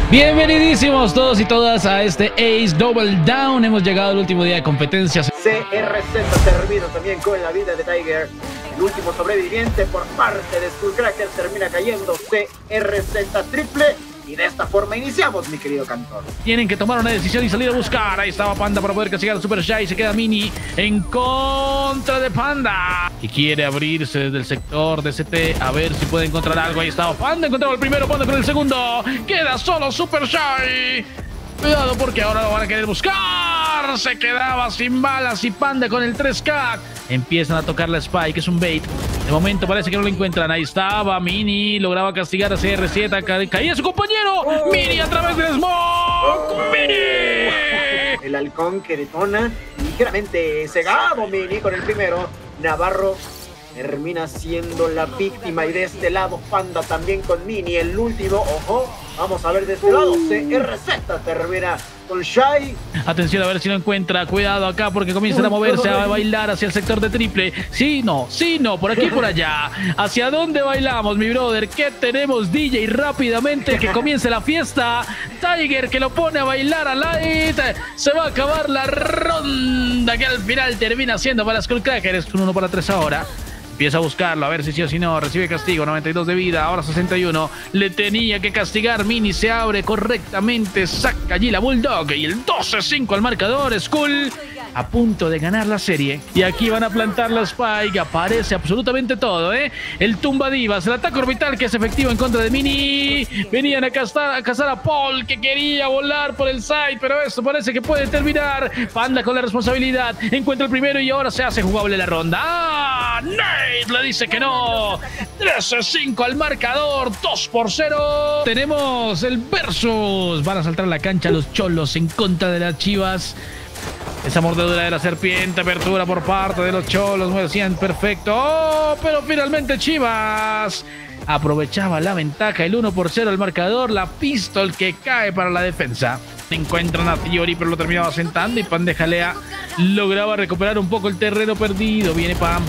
Bienvenidísimos todos y todas a este Ace Double Down. Hemos llegado al último día de competencias. CR7 termina también con la vida de Tiger. El último sobreviviente por parte de Skullcracker termina cayendo CR7 triple. Y de esta forma iniciamos, mi querido Cantor. Tienen que tomar una decisión y salir a buscar. Ahí estaba Panda para poder castigar a Super Shy. Se queda Mini en contra de Panda. Y quiere abrirse desde el sector de CT a ver si puede encontrar algo. Ahí estaba Panda. Encontraba el primero, Panda con el segundo. Queda solo Super Shy. Cuidado porque ahora lo van a querer buscar. Se quedaba sin balas y Panda con el 3K. Empiezan a tocar la Spike, es un bait. De momento parece que no lo encuentran. Ahí estaba Mini. Lograba castigar a CR7. Caía su compañero. Mini a través del smoke. Mini. El halcón que detona. Ligeramente cegado Mini con el primero. Navarro termina siendo la víctima. Y de este lado Panda también con Mini. El último, ojo. Vamos a ver de este lado. CR7 termina con Shy. Atención a ver si lo encuentra. Cuidado acá porque comienzan a moverse, a bailar hacia el sector de triple. Sí, no, por aquí y por allá. ¿Hacia dónde bailamos, mi brother? ¿Qué tenemos, DJ? Rápidamente que comience la fiesta. Tiger que lo pone a bailar a Light. Se va a acabar la ronda que al final termina siendo para Skullcracker. Es un 1-3 ahora. Empieza a buscarlo, a ver si sí o si no. Recibe castigo, 92 de vida, ahora 61. Le tenía que castigar. Mini se abre correctamente. Saca allí la Bulldog. Y el 12-5 al marcador. Skull a punto de ganar la serie. Y aquí van a plantar la Spike. Aparece absolutamente todo, ¿eh? El tumba divas, el ataque orbital que es efectivo en contra de Mini. Venían a cazar a Paul que quería volar por el side. Pero esto parece que puede terminar. Panda con la responsabilidad. Encuentra el primero y ahora se hace jugable la ronda. ¡Ah! Nate le dice que no. 13-5 al marcador. 2-0. Tenemos el versus. Van a saltar a la cancha los cholos en contra de las Chivas. Esa mordedura de la serpiente, apertura por parte de los cholos, muy bien, perfecto. Oh, pero finalmente Chivas aprovechaba la ventaja, el 1-0 al marcador, la pistol que cae para la defensa. Encuentran a Theory, pero lo terminaba sentando y Pandejalea lograba recuperar un poco el terreno perdido. Viene pam,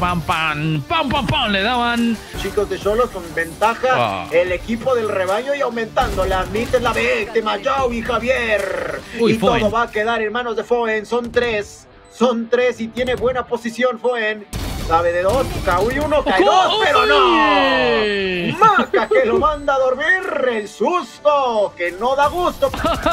le daban. Chicos de Cholos con ventaja, el equipo del rebaño y aumentando la mitad es la víctima, Joe y Javier. Uy, y Foen. Todo va a quedar en manos de Foen, son tres y tiene buena posición Foen. Sabe de dos, cae uno, cae dos, pero no. Maca que lo manda a dormir, el susto, que no da gusto.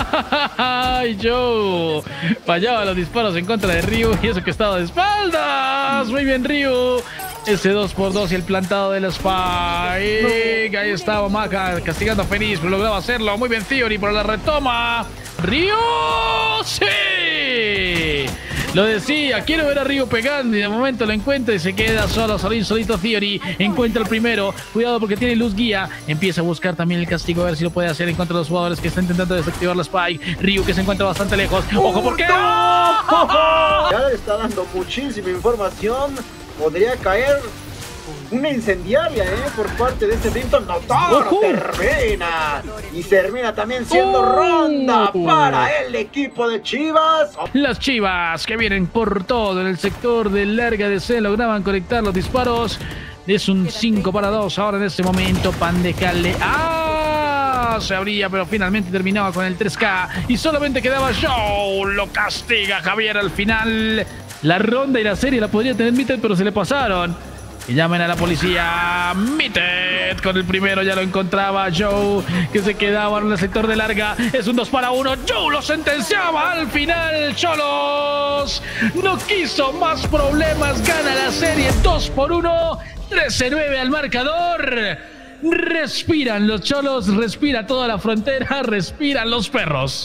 Ay, Joe. Fallaba los disparos en contra de Ryu y eso que estaba de espaldas. Muy bien, Ryu. Ese 2x2 y el plantado de la Spike. Ahí estaba Maca castigando a Feliz, pero lograba hacerlo. Muy bien, Theory por la retoma. Ryu, sí. Lo decía, quiero ver a Ryu pegando y de momento lo encuentra y se queda solito Theory. Encuentra el primero, cuidado porque tiene luz guía. Empieza a buscar también el castigo, a ver si lo puede hacer en contra de los jugadores que están intentando desactivar la Spike. Ryu que se encuentra bastante lejos. ¡Ojo porque! Ya le está dando muchísima información. Podría caer una incendiaria por parte de este Brimstone. No, todo termina. Y termina también siendo ronda para el equipo de Chivas. Las Chivas que vienen por todo en el sector de larga DC lograban conectar los disparos. Es un 5-2 ahora en este momento. Pandejale. Se abría, pero finalmente terminaba con el 3K. Y solamente quedaba Joe. Lo castiga Javier al final. La ronda y la serie la podría tener Mitted, pero se le pasaron. Y llamen a la policía. Mitted con el primero, ya lo encontraba Joe, que se quedaba en el sector de larga. Es un 2-1. Joe lo sentenciaba al final. Cholos no quiso más problemas. Gana la serie 2-1. 13-9 al marcador. Respiran los Cholos, respira toda la frontera, respiran los perros.